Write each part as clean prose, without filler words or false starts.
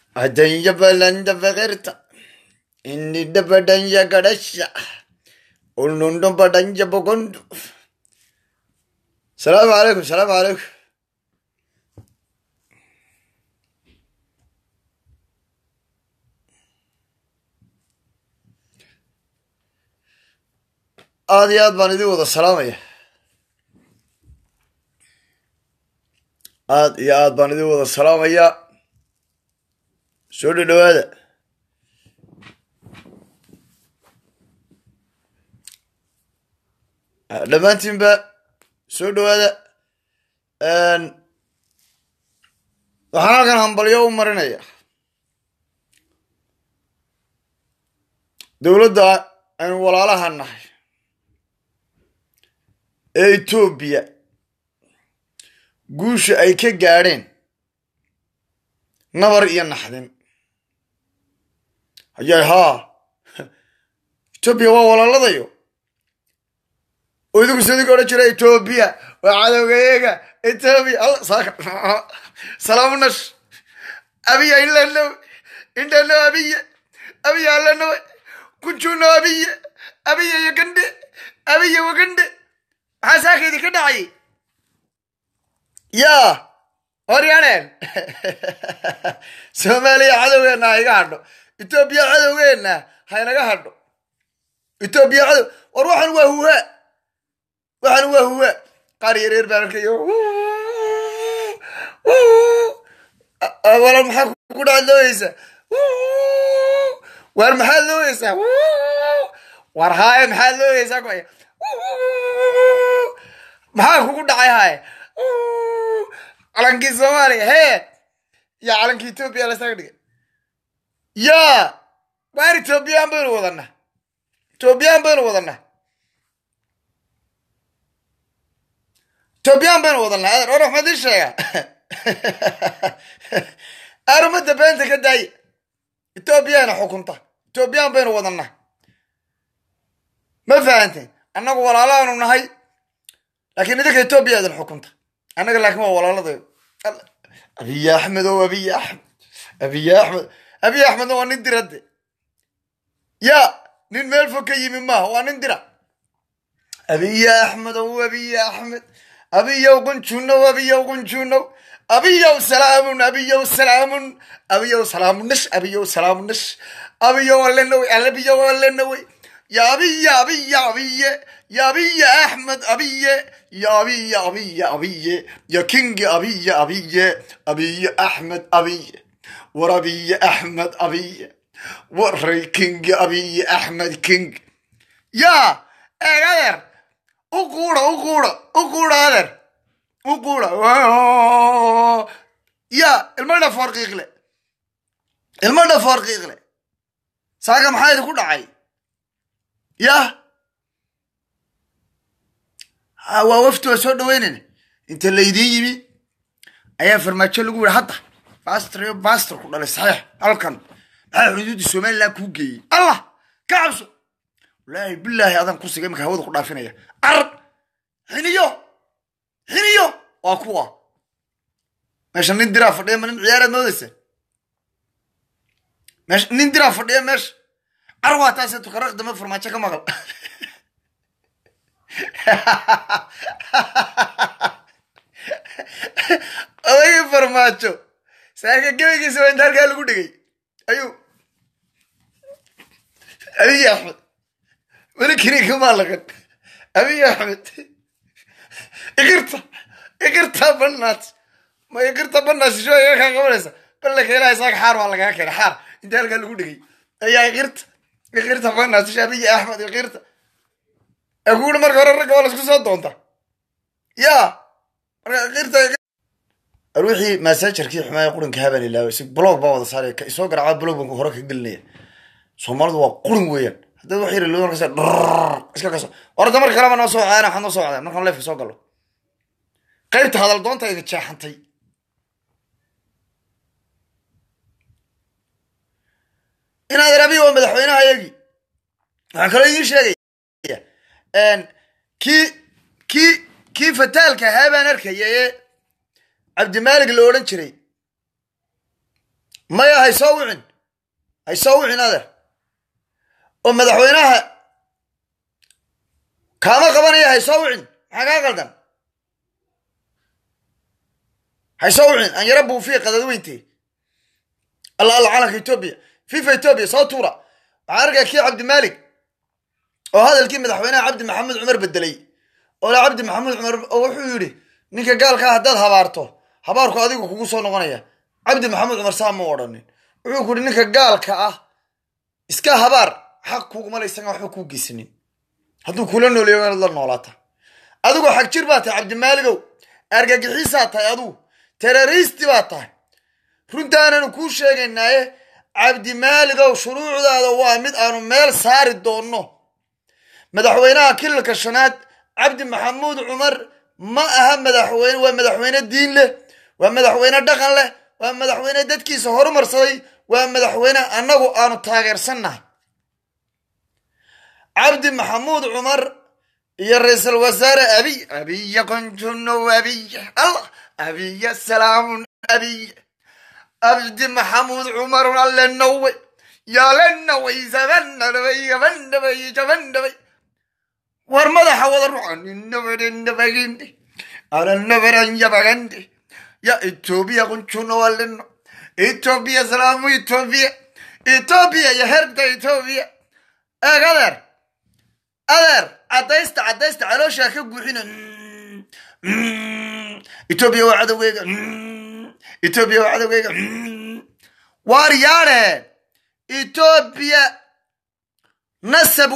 Adanya balanda vagerta. Inni da badanya gadasha. Ulundum badanya bogundu. Salam alaikum, salam alaikum. Aad iyo aad baan idin wada salaamaya. Aad iyo aad baan idin wada salaamaya. Soo dhawaada. Dhamaantiinba soo dhawaada. Waxaan halkan hambalyo u marinaya dowladda aynu walaalaha nahay ee Itoobiya guusha ay ka gaadheen nabar iyo naxdin. Ayay haa Itoobiya waa walaaladayo oo idigu sidii odhan jiray Itoobiya waa cadowgayaga Itoobiya Allah saaka salaamunash abiya ilano indano abiya ilano kunjuno abiya yagande abiya wagande maxaa saakaydi ka dhacay yaa horyaaneen Soomaaliya cadowgeena ha iga hadho Itoobiya cadowgeena ha inaga hadho Itoobiya cadow war waxaan waa huwa qaar yareer baan arkayo walaal maxaa ku dhacdooysa war maxaa looysa war haay maxaa looysa koy maxaa kugu dhacay haay calankii Soomaaliya hee ya calankii Itoobiya la saar dhigay ya waar Itoobiya baynu wadana Itoobiya baynu wadana أنا أروح ما أدري شيء أروح بنت كداي إثيوبيا حكومته إثيوبيا بين وضعنا ما فهمت أنا ولا لا أنا نهاي لكن إذا إثيوبيا هذا حكومته أنا قال لك ما ولا لا أبي أحمد أبي أحمد هو ندي رد يا نين ملفك يمين ما هو ندي أبي أحمد أبي يوقن شنو أبي يوقن شنو أبي يو سلام أبي يو سلام أبي يو سلام نش أبي يو سلام نش أبي يو ولنوي أبي يو ولنوي يا أبي يا أبي يا أبي يا أبي يا أحمد أبي يا أبي يا أبي يا أبي يا كينج أبي يا أبي أبي يا أحمد أبي وربي يا أحمد أبي وري كينج أبي يا أحمد كينج يا غير أقول هذا يا المرة فرق يغلى ساقم حاجة كل عاي يا ووفتوا سود وينني انت اللي يديني ايا فرماتشو اللي قول حتى باستر كل صحيح الكن حدود السومال لا كوجي الله كعبسو لا بالله هذا قصة جمك هود قطع فينيا أرب هنيو وأقوى مش ندرا فردي من عيارة نودسة مش ندرا فردي مش أروى تاسة تكرر دم فرماتشة كم أقل أيه فرماتشو سايك كيف يسوي دار قال قولي أيو أبي يا أحمد ولكني كمان لقد أبي يا أحمد إقرتها بالناس ما إقرتها بالناس شوية كان قبلها قال لك هنا يساق حار والله كان حار أنت قال لقولي أي إقرتها بالناس أبي يا أحمد إقرتها أقول مرة الرجال ولا سكوت أنت يا إقرتها روحي مساجر كي حما يقولون كهبل الله يسق بلوك بعض صار يسوق رعاة بلوك بنكهرك يقلني سومالد وقرن ويا هذا وحير اللي هو كسر إيش كسر ورد مرة كلام أنا صوع أنا حنا صوع مرة خلنا في صوق له قيرت هذا الدون تيجي تشاحنتي إن هذا ربي ومدحوينها يجي هكذا يشتري إن كي فتال كهبة نركي عبد الملك اللي أورنشري maya hay soo wicin adeer oo madaxweynaha kaama qabanaya hay soo wicin maxaa kaa qaldan hay soo wicin aan yara buufiya qadadweyntii الله الله على إثيوبيا فيفا إثيوبيا صوتورة عارقة كي عبد المالك وهذا الكلمة دحوينا عبد محمد عمر بدلي ولا عبد محمد عمر أو حيوري نيكا قال كهداد هباركو هذيك وكوسو نغنية عبد محمد عمر سام وراني ويقول نيكا قال إسكا هبار حقوق ما ليس حقوق السنين هذو كلنا اللي يقول الله نولاته هذو حق شرباته عبد المالك أرجع حساته هذو تيروريست باته runtaananu kuu sheegaynaaye cabdi maaligow shuruucdaada waa mid aanu meel saari doonno madaxweynaha kilalka shanaad cabdi maxamuud cumar ma aha madaxweyne waa madaxweyne diin leh waa madaxweyne dhaqan leh waa madaxweyne dadkiisa horumarsaday waa madaxweyne annagu aanu taageersannahay cabdi maxamuud cumar iyo ra'iisul wasaare abiy qanjuno abiy allah abiy salaamun abiy عبد محمود عمر على النوي يا للنوي زمن نبي ورمضة حوض عن النبي على النبر يبغندي يا إثيوبيا كنتشون ولنا إثيوبيا سلام إثيوبيا يا هرب إثيوبيا أقدر عديست على شاكب وحنا إثيوبيا وعدوي إثيوبيا وعدوي واريانه إثيوبيا نسب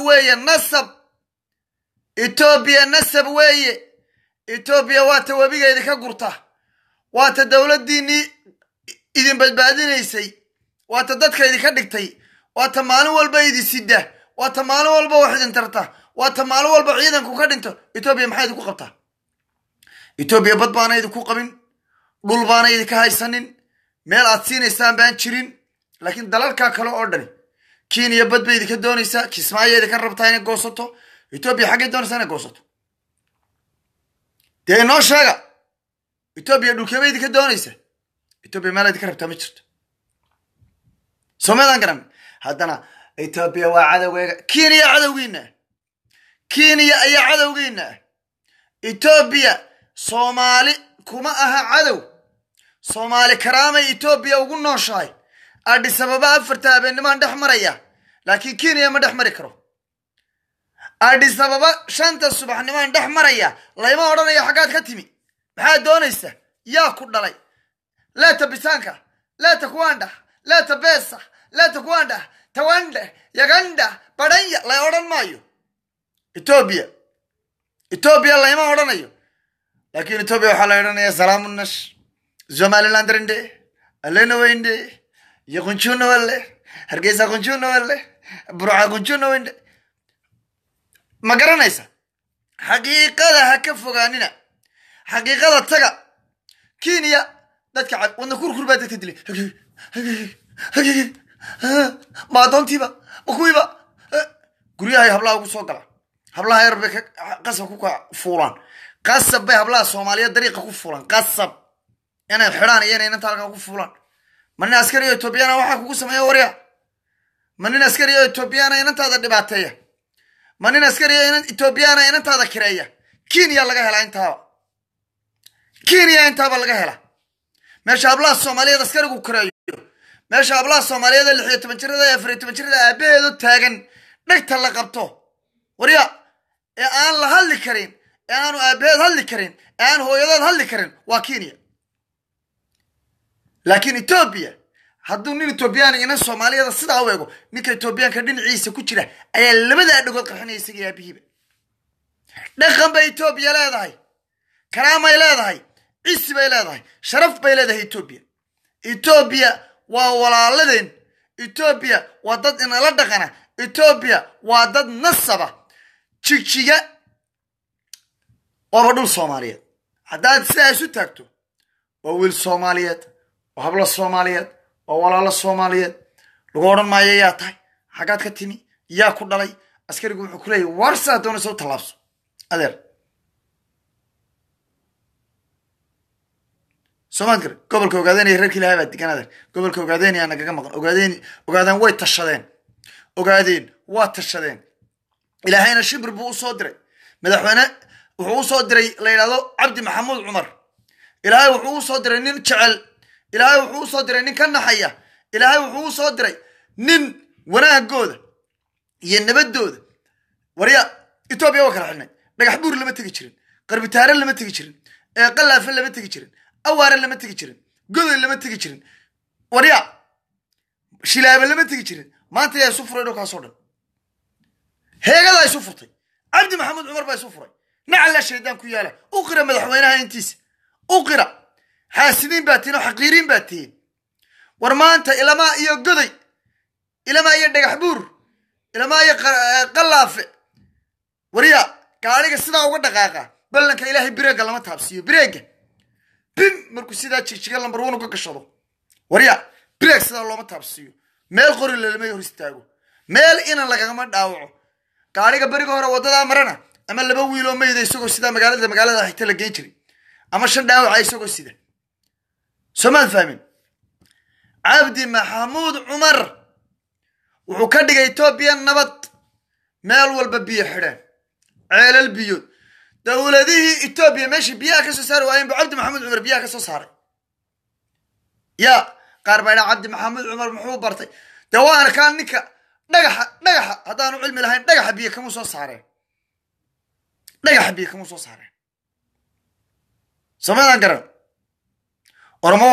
إثيوبيا نسب إثيوبيا واتوبيا إذا كقرطة وات الدولة ديني إذن بدبادينيسي وات ددك إذا كدقتي وات مالو والبيد سيده وات مالو والبوحد انترته وات مالو والبعيدا كو كدنتو إثيوبيا maxay ku qabtaa إثيوبيا bad baana idinku qabin dhul baana idinka haysanin meel aad siinaysan baan jirin laakiin dalalka kale oo dhan Kenya bad bay idinka doonaysaa Kismaayo idinka rabtaa inay goosato إثيوبيا xagee doonaysaa inay goosato dee noo sheega إثيوبيا dhulkeebay idinka doonaysaa إثيوبيا meel idinka rabtaa ma jirto Soomaaliland garan haddana إثيوبيا waa cadawgeega Kenya ayaa cadawgeena إثيوبيا Soomaali kuma aha cadow Soomaali karaamay Ethiopia ugu nooshahay Addis Ababa afarta habeenimo dhex maraya laakiin Kenya ma dhex mari karo Addis Ababa shanta subaxnimo dhex maraya layma odhanayo xagaad ka timi maxaa doonaysa yaa ku dhalay la tabisanka la takwanda la tabesa la takwanda tawanda yaganda badanya la odhan maayo Ethiopia layma odhanayo لكن إثيوبيا حلقنا يا سلام الناس زمالي لاندرندي ألينا ويندي يكونشون ولا هرجيسا كونشون ولا بروعة كونشون ويندي ما قرنا إيسا حقيقة هكفوغانينا حقيقة تجا كينيا نتكعب ونكور بدأ تدلي ما دونتي با مكوي با قريها هي هبلا وسوقلا هبلا هي ربك قصة كوكا فوران قصب به هبلا الصومالية طريقة كفولان قصب أنا الحران أنا تالك كفولان من عسكري إثيوبيا واحد كوسم يا وريا من عسكري إثيوبيا أنا تاذا دبعتيه من عسكري إثيوبيا أنا تاذا كريه كينيا لقى هلا كينيا أنت بلقى هلا مش هبلا الصومالية عسكري كريه مش هبلا الصومالية اللي حيت بنشرده يفرت بنشرده أبيض تاجن نقتل لقبته وريا أنا لهالي كريم أنا أبيض هاللي كرين أنا هو يضل هاللي كرين وكينيا لكن إثيوبيا هادو نين إثيوبيان إن الصومالية هذا صدق أويكو نيك إثيوبيان كدين عيسى كتيرة أي اللي بدأ نقول قحنا يسقي أبيه نخم بإثيوبيا لا ذاي كرامة لا ذاي عيسى لا ذاي شرف بلا ذاي إثيوبيا وولا لدين إثيوبيا وضد إن لا دخنا إثيوبيا وضد نصبة تشيكيا وبدو الصوماليات هذا سياسة تكتو وويل الصوماليات وهبل الصوماليات وولا الصوماليات لقورن ما ياتاي حاجات كتيمي يا كودالي عسكري يقول حكولي ورسا دون صوت تلابسو أدر Soomaaliya gobolka ogaadeen ay reerkii lahaa deganaadan gobolka ogaadeen ayaa naga maqan ogaadeen way tashadeen ilaahayna shibir buu u soo diray madaxweyne wuxuu u soo diray la yiraahdo Cabdi Maxamuud Cumar ilaahay wuxuu u soo diray nin jecel ilaahay wuxuu u soo diray nin ka naxaya ilaahay wuxuu u soo diray nin wanaagooda iyo nabadooda wariya Itoobiya waa kala xidhnay dhagax buur lama tagi jirin qarbitaare lama tagi jirin qalaaf lama tagi jirin awaare lama tagi jirin godoy lama tagi jirin wariya shilaaba lama tagi jirin maanta yaa soo furay dhulkaas oo dhan heegada ay soo furtay Cabdi Maxamuud Cumar baa soo furay nacala shaydaan ku yaala u qira madaxweynaha intiisa u qira xaasidiin baatiin oo xaqiiriin baatiin war maanta ilama iyo godoy ilama iyo dhagax buur ilama iyo qalaafe wariya gaariga sidaa uga dhaqaaqa ballanka ilaahay bireega lama taabsiyo bireega bim markuu sidaa jijiga lambar 1 uga gashado wariya bireeg sidaa looma taabsiyo meel qori lama hor istaago meel inaan lagama dhaawaco gaariga bariga hore wadada marana ama laba wiil oo meeyday isagoo sida magaalada xigta la geyn jiray ama shan dhaawac isagoo sida Soomaal fahmin Cabdi Maxamuud Cumar wuxuu ka dhigay Itoobiya nabad meel walba biyo xidhan ceelal biyo dawladihii Itoobiya meeshii biyaha ka soo saaray waayeen Cabdi Maxamuud Cumar biyaha ka soo saaray ya qaar baa Cabdi Maxamuud Cumar muxuu bartay dawaan kan ninka dhagaxa hadaan cilmi lahayn dhagaxa biyo kama soo saareen Soomaaliya garan Oromo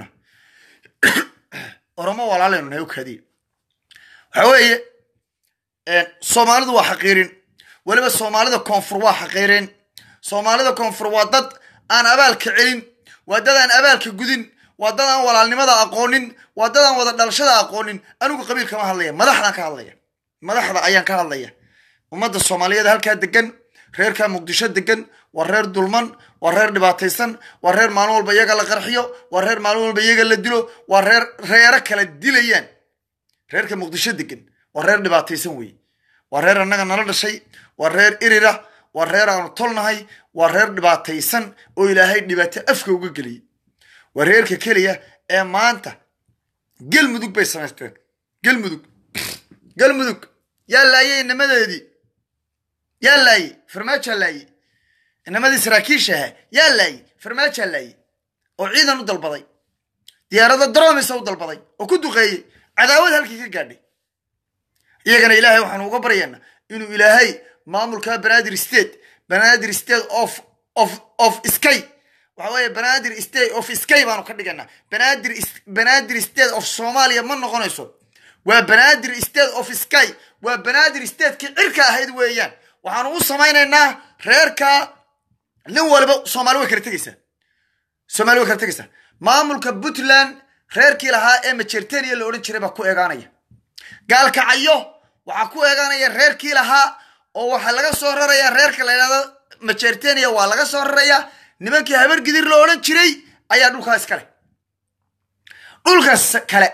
walaaleyna ay u kaadiyeen waxa weeye Soomaalidu waa xaqiirin waliba Soomaalida koonfur waa xaqiirin Soomaalida koonfur waa dad aan abaalka celin waa dad aan abaalka gudin waa dad aan walaalnimada aqoonin waa dad aan wada dhalashada aqoonin anigu qabiilka ma hadlaya madaxda ayaan ka hadlaya ummadda Soomaaliyeed halka degan reerka Muqdisho degan waa reer dulman waa reer dhibaataysan waa reer maalin walba iyaga la qarxiyo waa reer maalin walba iyaga la dilo waa reer kala dilayaan reerka Muqdisho degan waa reer dhibaataysan weey waa reer annaga nala dhashay waa reer irira waa reer aan tolnahay waa reer dhibaataysan oo ilaahay dhibaato afka uga galiyay waa reerka kaliya ee maanta galmudug bay samaysteen galmudug yaa laayay nimadeedii yaa laayay farmaajo laayay nimadii saraakiisha yaa laayay farmaajo laayay oo ciidan u dalbaday diyaarada droomis u dalbaday oo ku duqeeyay cadaawad halkii ka gaadhay iyagana ilaahay waxaan uga baryaynaa inuu ilaahay maamulka Banaadir state of sky waxa weeye Banaadir state of sky baanu ka dhiganaa Banaadir state of Soomaaliya ma noqonayso waa Banaadir state of sky waa Banaadir state ki cirka ahayd weeyaan waxaan u samaynaynaa reerka nin walba Soomaali way kala tagaysaa maamulka Puntland reerkii lahaa ee Majeerteeniya la oran jiray baa ku eegaanaya gaalkacayo waxa ku eegaanaya reerkii lahaa oo waxa laga soo raraya reerka la yiraahdo Majeerteeniya waa laga soo raraya nimankii habar gidir la oran jiray ayaa dhulkaas kale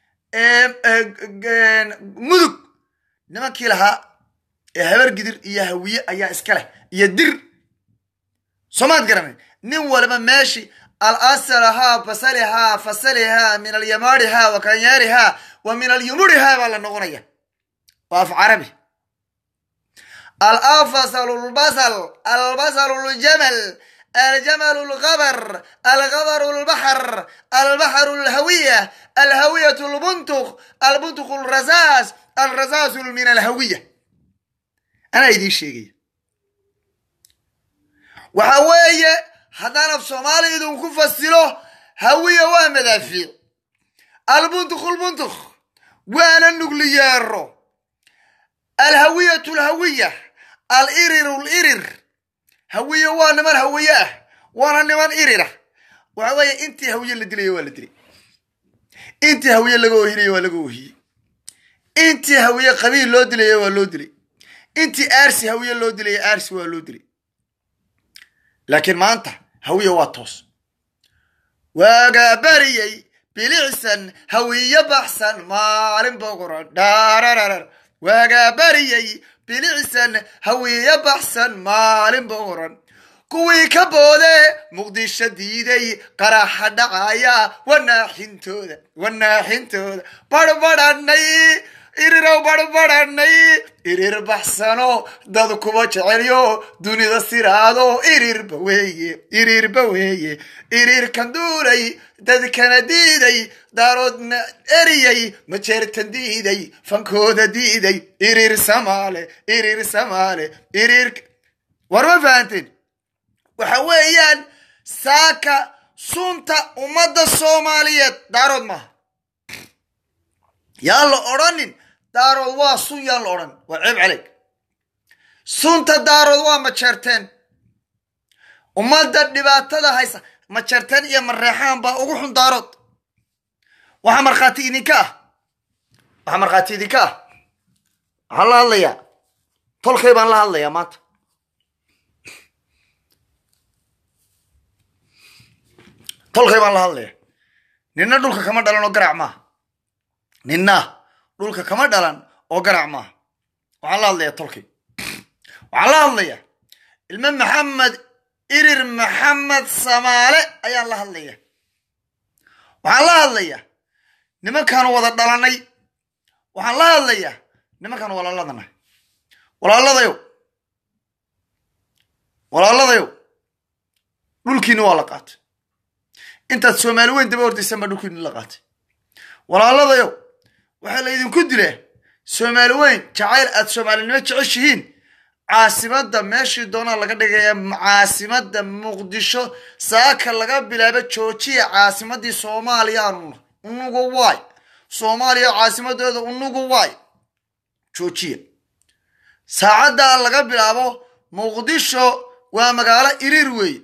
mudug nimankii lahaa ee habar gidir iyo hawiye ayaa iska leh iyo dir Soomaad garanay nin walba meeshi الأصلها فصلها من اليمارها وكنيارها ومن اليمورها ولا نغنية وف عربي الأفصل البصل الجمل الغبر البحر الهوية البنتخ الرزاز من الهوية أنا يدي شيء وحوية هذا في الصومالي يدون كفصله هوية ومدافع البنتخ وانا النقليار الهوية الإرر هوية وانا من هوية وانا من إرر وحوية انت هوية اللي دلي ولا دلي انت هوية اللي قوهي ولا قوهي انت هوية قبيل لو دلي ولا دلي انت أرسي هوية لو دلي أرسي ولا دلي لكن ما انت هوية واتوس وقابريي بلعسن هوية بحسن مارن بغران دارارار وقابريي بلعسن هوية بحسن مارن بغران kuwii ka boode muqdisho diiday qaraxa dhacaya wanaaxintooda barbadhanay irirow barbadhanay irir baxsano dad kuba jecelyo dunida siraado irirba weeye irirkan duulay dadkana diiday daaroodna eriyay majeertan diiday fankooda diiday irir samaale war ma fahanteen waxa weeyaan saaka sunta ummadda soomaaliyeed daarood maaha yaa la odhanin daarood waa sun yaan la odhan waa ceeb calayg sunta daarood waa majeerteen ummadda dhibaatada haysa majeerteen iyo mareexaan baa ugu xun daarood waxaa markhaati idinka ah waxaan la hadlayaa tolkay baan la hadlayaa maanta tolkay baan la hadlaya nina dhulka kama dhalan oo garac maaha waxaan la hadlayaa tolkay waxaan la hadlayaa ilmo maxamed irir maxamed samaale ayaan la hadlaya waxaan la hadlayaa nimankaanu wada dhalanay waxaan la hadlayaa nimankaanu walaaladana walaaladayow dhulkiina waa la qaatay intaad soomaali weyn daba ordaysan baa dhulkiina la qaatay walaaladayow waxaa la idinku dilaa soomaali weyn jacayl aad soomaalinimo jeceshihiin caasimadda meeshii doonaa laga dhigaya caasimadda muqdisho saaka laga bilaabo joojiya caasimaddii soomaaliya unugu waay soomaaliya caasimadooda unugu waay joojiya saacaddaa laga bilaabo muqdisho waa magaalo irir weeye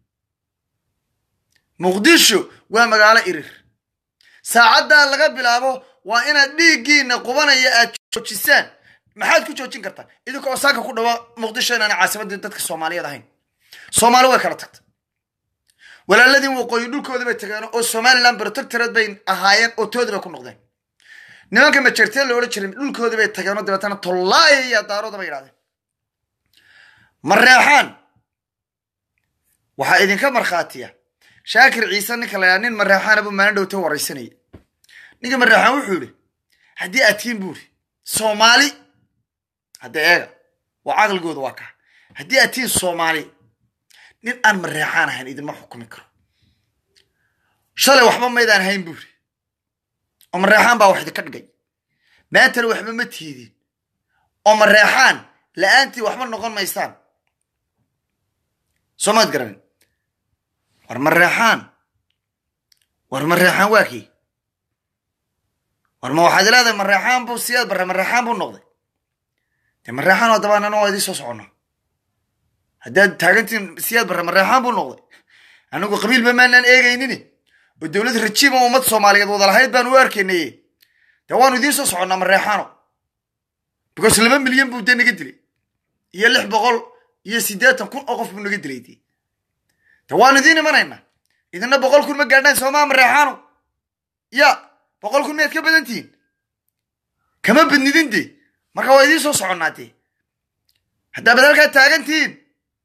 muqdisho waa magaalo irir saacaddaa laga bilaabo waa inaad dhiiggiina qubanaya aad joojisaan maxaad ku joojin kartaa idinkoo saaka ku dhawa muqdisho inaana caasimadii dadka soomaaliyeed ahayn soomaali way kala tagtay walaaladii waqooyi dhulkooda bay tageen oo somaliland protectorate bay ahaayeen oo toodi bay ku noqdeen nimanka majeerteen la odhan jiray dhulkooda bay tageen oo dabeetana tollaaya iyo daarooda bay yidhahdeen mareexaan waxaa idinka markhaatiya shaakir ciise ninka la nin mareexaana buu maalin dhowta waraysanayay ninka mareexaan wuxuu yidhi haddii aad tihiin buuri soomaali hadda eega waa caqligooda waa kaa haddii aad tihiin soomaali nin aan mareexaan ahayn idinma xukumi karo shalay waxba maydaan hayn buuri oo mareexaan baa wax idinka dhigay maantana waxba ma tiidin oo mareexaan la-aantii waxba noqon maysaan soo maad garanin war mareexaan waa kii war ma waxaad leedahay mareexaan buu siyaad barre mareexaan buu noqday dee mareexaan oo dabaanana waa idiin soo soconnaa haddaad taagantiin siyaad barre mareexaan buu noqday anigu qabiilba maanaan eegaynini oo dowlad rajiim oo ummad soomaaliyeed wada lahayd baan u arkaynaye dee waanu idiin soo soconnaa mareexaano because 2 milyan buu dee naga dilay iyo 680 kun oo qof buu naga dilay dee waanu idiin imanaynaa idina 100 kun ma gaadhaan soomaa mareexaano ya 100 kun miyaad ka badan tihiin kama badnidin dee marka waa idiin soo soconnaa dee haddaa badalkaad taagan tihiin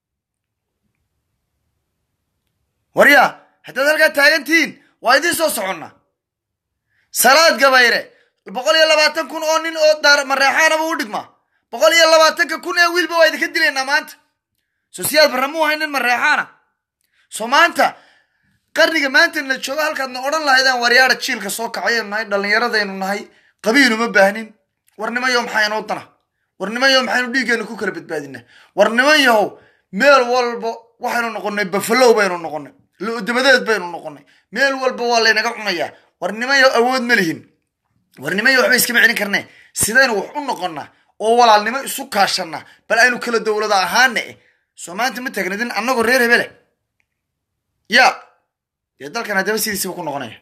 warya haddaad halkaa taagan tihiin waa idiin soo soconnaa salaad gabayre 120 kun oo nin oo mareexaanaba u dhigmaa 120 kun ee wiilba waa idinka dilaynaa maanta soo siyaad barre muu ahay nin mareexaana soo maanta qarniga maanta la joogo halkaadna odhan lahaydaan waryaada jiilka soo kacayaynu nahay dhallinyaradaynu nahay qabiiluma baahnin warnimayo maxaynoo dana warnimayo maxaynu dhiiggeenu ku kala badbaadinaa warnimayahow meel walba waxaynu noqonnay bafalow baynu noqonnay lo-dabadeed baynu noqonnay meel walba waa laynaga cunayaa warnimayo awood ma lihin warnimayo waxba iskama celin karnee sidaynu wax u noqonnaa oo walaalnimo isu kaashannaa bal aynu kala dowlada ahaana soo maanta ma taagnadin annagoo reer hebele ya dee dalkan haddaba sidiisiba ku noqonaya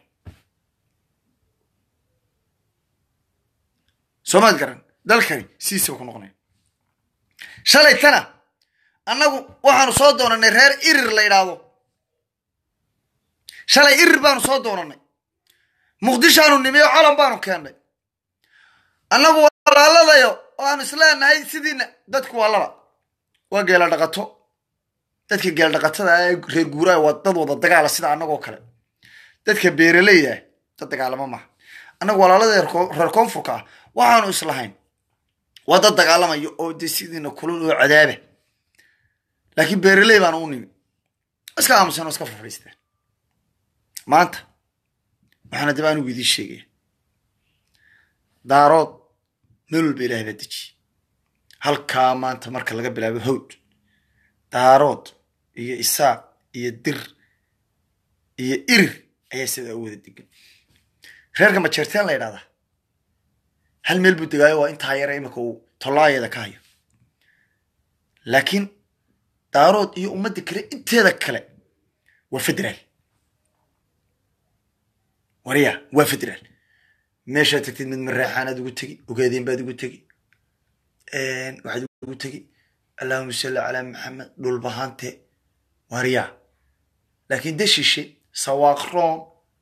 soo maad garan dalkani sidiisiba ku noqonaya shalay tana annagu waxaanu soo doonanay reer irir la yidhaahdo shalay irir baanu soo doonanay muqdishoaanu nimiyo calan baanu keennay annagu walaaladayo oo aanu isleenahay sidiina dadku waa laba waa geela dhaqato dadka geel dhaqatada reer guuraa waa dad wada dagaala sida annagoo kale dadka beeraleyda dad dagaalama maaha annagu walaalada reer koonfurka ah waxaanu islahayn waa dad dagaalamayo oo de sidiina kulul oo cadaabe laakiin beeraley baan u nimi iska aamusan oo iska fadhiisteen maanta waxaana dib aan ugu idin sheegaya daarood meel walba ilaahay baa dejiye halkaa maanta marka laga bilaabo hawd daarood iyo isaaq iyo dir iyo irir ayaa sidaa u wada degan reerka majeerteen la yidhahdaa hal meel buu degaayo waa intaa yara imika uu tollaayada ka hayo laakiin daarood iyo ummadda kale inteeda kale waa federaal wariya waa federaal meeshaad tagtid mid mareexaanaad ugu tegi ogaadeen baad ugu tegi waxaad ugu tegi allahuma salli calaa maxamed dhulbahante wariya laakiin dashishe sawaaqroon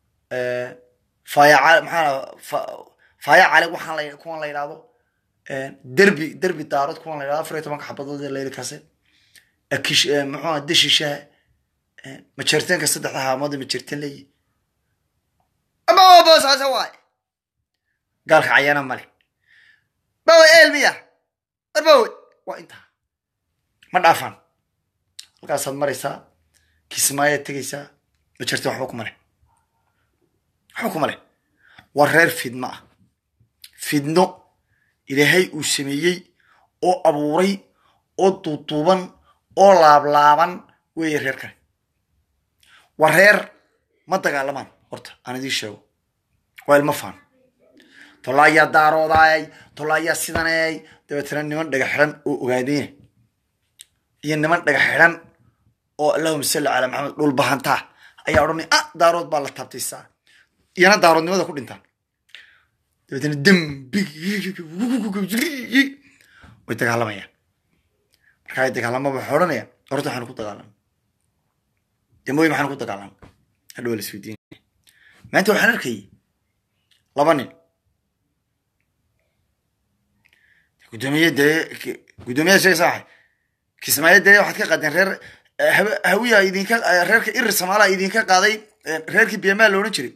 faaya cali waxaan kuwan la yidhahdo derbi daarood kuwan la yidhahdo 14 xabadood layli kaase akish muxuu dashishaha majeerteenka saddexda haamood majeerteen leeyi ama boos asa waay gaalka cayana male bawa elmiya arbawe waa inta ma dhaafan halkaasaad maraysaa kismaayaad tegaysaa majeerteen waxba kuma leh waa reer fidno ah fidno ilaahay uu sameeyey oo abuuray oo duuduuban oo laablaaban weeye reer kale waa reer ma dagaalamaan horta aan idiin sheego waa ilma faan tolaayaa daaroodaay tolaayaa sidaneey dabeetana niman dhaga xidhan oo ogaadeen iyo niman dhaga xidhan oo allahuma salli calaa maxamed dhul bahantaa ayaa odhanay daarood baa la taabtaysaa iyana daaroodnimada ku dhintaan dabeetana dembig way dagaalamayaan marka ay dagaalamaba waxay odhanayaan horta waxaanu ku dagaalamay dembooyi maxaanu ku dagaalamay hadhow la isweydiinaya maanta waxaan arkayay 2 nin gudoomiyaha sheegay saaxay kismaayadee waxaad ka qaadeen reer hawiya idinka reerka irir samaala idinka qaaday reerkii biyamaal la odhan jiray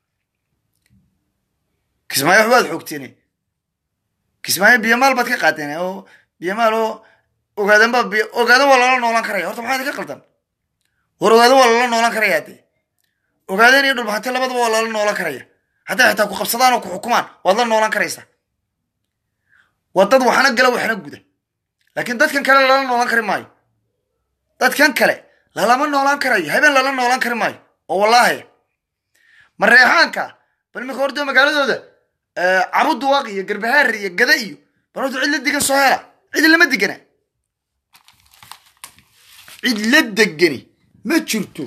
kismaayo waxbaad xoogteen kismaayo biyamaal baad ka qaadeen oo biyamaal oo ogaadan waa lala noolaan karaya horta maxaa idinka qaldan war ogaadan waa lala noolaan karaya dee ogaadan iyo dhulbahante labadaba waa lala noolaan karaya hadday xitaa ku qabsadaan oo ku xukumaan waad la noolaan karaysaa waa dad waxna gala waxna guda laakiin dadkan kale lala noolaan kari maayo dadkan kale lalama noolaan karayo habeen lala noolaan kari maayo oo wallaahi mareexaanka bal imika horta magaaladooda cabud waaq iyo garbahaar iyo gada iyo bal horta cid la degan soo hela cid lama degana cid la degani ma jirto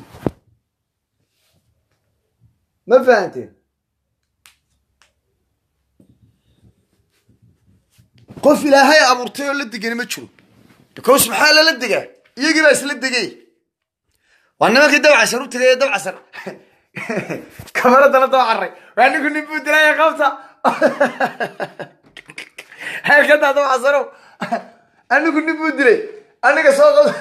ma fahanteen qof ilaahay abuurtay oo la degani ma jiro because maxaa lala degaa iyagii baa isla degay waa nimankii dabcasar u tegay dabcasar kamaradana dabcaray waa ninku nin buu dilaya qabta halkadaa dabcasarow anigu nin buu dilay aniga soo qabta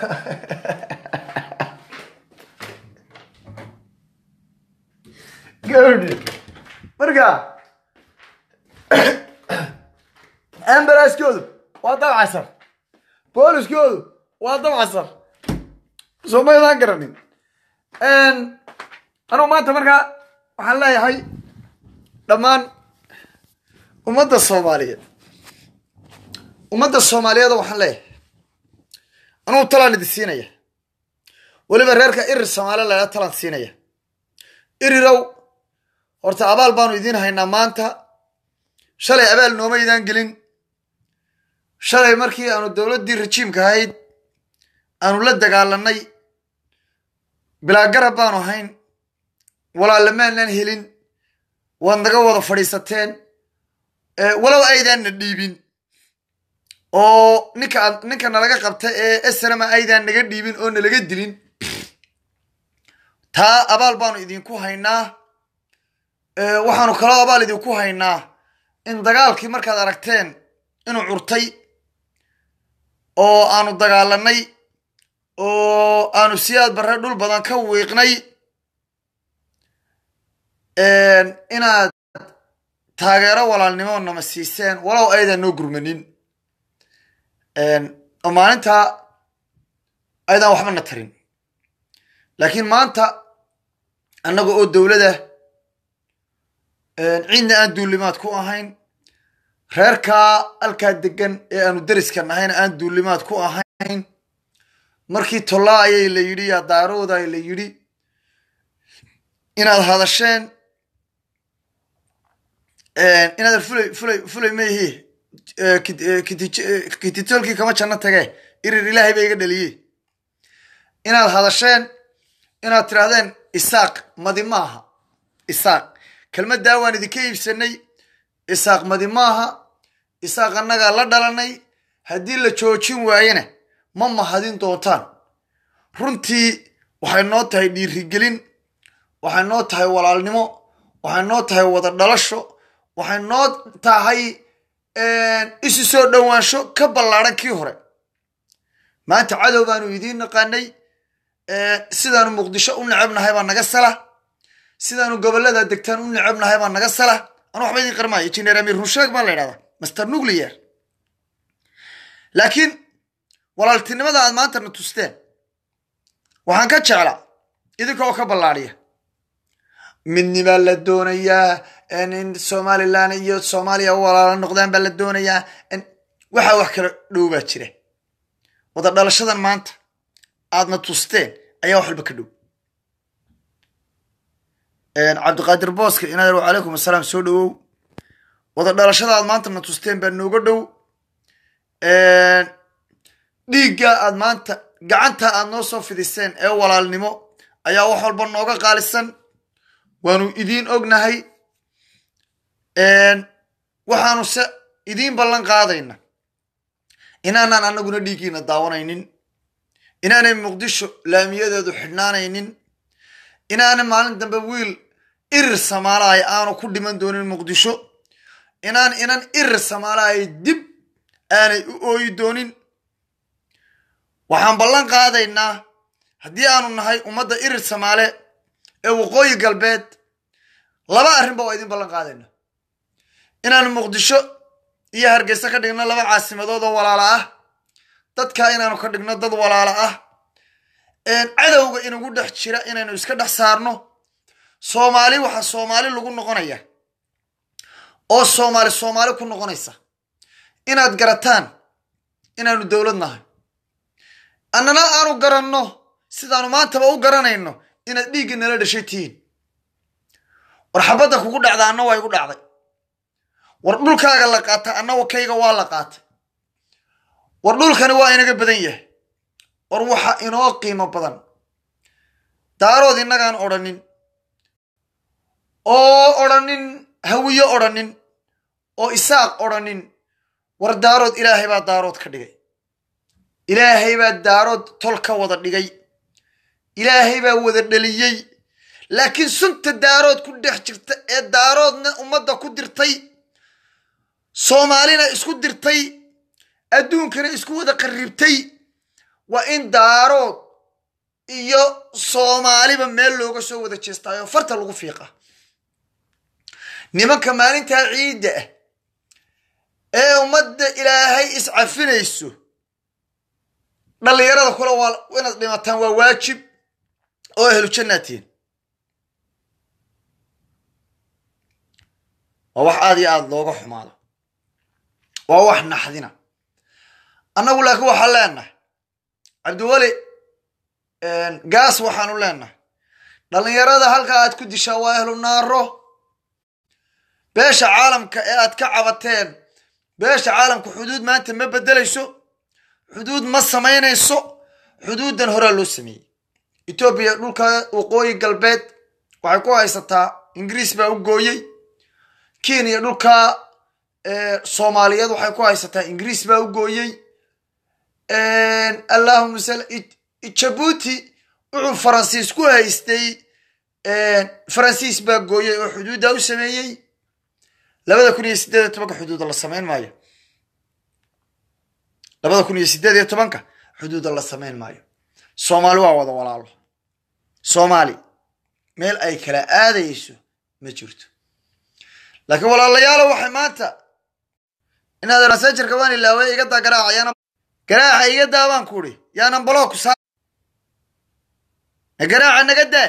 gabadhi marka ambalaaskoodu waa dabcasar booliskoodu waa dabcasar soo maydaan garanin anugu maanta markaa waxaan leeyahay dhammaan ummadda soomaaliyeed waxaan leeyahay anugu talaan idin siinaya weliba reerka irir soomaaliya la talaan siinaya irirow horta abaal baanu idiin haynaa maanta shalay abaal noomaydaan gelin shalay markii aanu dowladdii rajiimka ahayd aanu la dagaalanay bilaa garab baanu ahayn walaalamaanaan helin waad naga wada fadhiisateen walow aydaanna dhiibin oo ninka nalaga qabta ee snama aydaan naga dhiibin oo nalaga dilin taa abaal baanu idinku haynaa waxaanu kaloo abaal idinku haynaa in dagaalkii markaad aragteen inuu curtay oo aanu dagaalanay oo aanu siyaad barre dhul badan ka wiiqnay inaad taageero walaalnimo nama siiseen walow aydan noo gurmanin oo maalintaa aydan waxba na tarin laakiin maanta annaga oo dowlada ciidna aan duulimaad ku ahayn reerkaa halkaa degan ee aanu deriska nahayna aan duulimaad ku ahayn markii tollaa ayay la yidhi yaa daarooda la yidhi inaad hadasheen inaad fulay mayhi kititolkii kama janno tage irir ilaahay ba iga dhaliyey inaad hadasheen inaad tidhaahdeen isaaq madi maaha isaaq kelmaddaa waan idinka iibsanay isaaq madi maaha isaaq annagaa la dhalanay haddii la joojin waayena ma mahadin doontaan runtii waxay noo tahay dhiirigelin waxay noo tahay walaalnimo waxay noo tahay wada dhalasho waxay noo tahay isu soo dhowaansho ka ballaadhan kii hore maanta cadow baanu idiin naqaanay sidaanu muqdisho u necabnahay baa naga sala sidaanu gobollada degtaan u necabnahay baa naga sala anu waxba idin qarmaayo injineer amiir runsheeg baa la yidhahdaa master nuclear laakiin walaaltinimada aad maanta na tusteen waxaan ka jeclaa idinka oo ka ballaadhiya midnibaa la doonayaa in somalilan iyo soomaaliya walaalo noqdaan baa la doonayaa waxaa wax kala dhow baa jira wada dhalashadan maanta aadna tusteen ayaa wax walba ka dhow cabdiqaadir booska inaad wacalaykum assalaam soo dhawow wada dhalashada aad maanta na tusteen baa nooga dhow dhiigga aad maanta gacanta aad noo soo fidiseen ee walaalnimo ayaa wax walba nooga qaalisan waanu idiin ognahay waxaanu se idiin ballan qaadayna inaanaan annaguna dhiiggiina daawanaynin inaanay muqdisho laamiyadeedu xidhnaanaynin inaanay maalin dambe wiil irir samaalaaya aanu ku dhiman doonin muqdisho inan irir samaalaaya dib aanay u ooyi doonin waxaan ballan qaadaynaa haddii aanu nahay ummadda irir samaale ee waqooyi galbeed laba arrinba waa idin ballan qaadayna inaanu muqdisho iyo hargeysa ka dhigno laba caasimadood oo walaala ah dadkaa inaanu ka dhigno dad walaala ah cadowga inagu dhex jira inaynu iska dhex saarno soomaali waxaa soomaali lagu noqonaya oo soomaali ku noqonaysa inaad garataan inaanu dowlad nahay annana aanu garanno sidaanu maantaba u garanayno inaad dhiigga nala dhashay tihiin war xabadda kugu dhacda anna waa igu dhacday war dhulkaaga la qaata anna wakayga waa la qaatay war dhulkani waa inaga badan yahay war waxa inoo qiimo badan daarood innagaan odhanin oo odhanin hawiyo odhanin oo isaaq odhanin war daarood ilaahay baa daarood ka dhigay ilaahay baa daarood tol ka wada dhigay ilaahay baa wada dhaliyey laakiin sunta daarood ku dhex jirta ee daaroodna ummadda ku dirtay soomaalina isku dirtay adduunkana isku wada qarribtay waa in daarood iyo soomaaliba meel looga soo wada jeestaayo farta lagu fiiqa nimanka maalintaa ciidda ah ee ummadda ilaahay iscafinayso dhallinyarada kule waa inaad dhimataan waa waajib oo ahlu jannaatiin waa wax aad iyo aada looga xumaado waa wax naxdina annagu laakiin waxaan leenahay cabdiweli gaas waxaanu leenahay dhallinyarada halkaa aad ku dishaa waa ahlu naaro beesha caalamka ee aad ka cabateen beesha caalamka xuduud maanta ma beddelayso xuduud ma samaynayso xuduuddan horaa loo sameeyey etoobiya dhulka waqooyi galbeed waxay ku haysataa ingiriis baa u gooyey kenya dhulka soomaaliyeed waxay ku haysataa ingiriis baa u gooyey allahuma sal jabuuti wuxuu faransiis ku haystay faransiis baa gooyey oo xuduuddaa u sameeyey 2018 xuduuda la samayn maayo 2018 xuduuda la samayn maayo soomaali waa wada walaalo soomaali meel ay kala aadayso ma jirto laakiin walaalayaal waxay maanta inaad rasajarka waan ilaaway iga daa garaaca iga daabaan kuuri yaanan block saa garaaca naga daa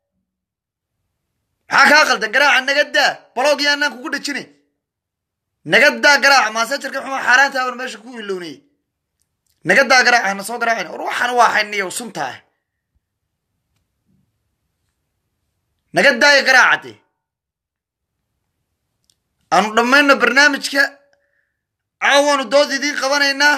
maxaa ka qaldan garaaca naga daa block yaanan kugu dhajinay naga daa garaaca maasajarka xuma xaraanta aan meesha ku ilownay naga daa garaaca na soo garaacin waxaan waa xaniyo suntaa naga daa garaacade aanu dhammayno barnaamijka caawanu dood idiin qabanaynaa